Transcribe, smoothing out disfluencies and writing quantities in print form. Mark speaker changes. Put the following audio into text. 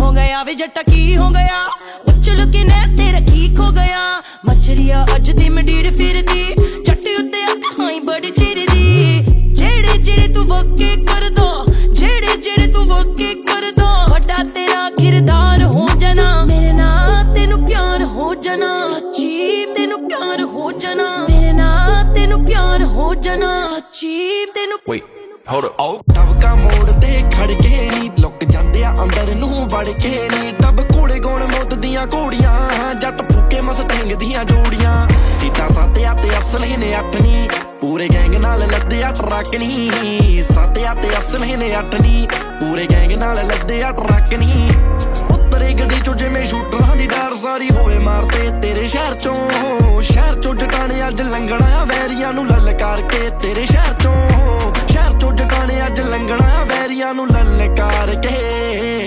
Speaker 1: हो गया वे जट्टा की हो गया उछल के ने तेरा की खो गया मछरिया अज दी मंडीर फिरदी जट्टी उत्ते हाई बड़ी चिरदी जेड़े जेड़े तू वके कर दो जेड़े जेड़े तू वके कर दो वड्डा तेरा किरदार हो जाना मेरे नाल तेनू प्यार हो जाना सच्ची तेनू प्यार हो जाना मेरे नाल तेनू प्यार हो जाना सच्ची तेनू
Speaker 2: hold up टबका मोड़ ते खड़ के नी लुक जांदे आ अंदर नूं वड़ के नी डब कोड़े गौण मौत दियां घोड़ियां जट फूके मस्टैंग दियां जोड़ियां सीटां साते ते असल ने अठनी पूरे गैंग नाल लद्दे ट्रक नी साते ते असल ने अठनी पूरे गैंग नाल लद्दे ट्रक नी उतरे गड्डी चो जिवें शूटरां दी डार सारी होए मारते तेरे शहर चों जटाने अज लंघना वैरियां नूं ललकार के तेरे शहर चों जटाने अज लंघना वैरियां नूं ललकार के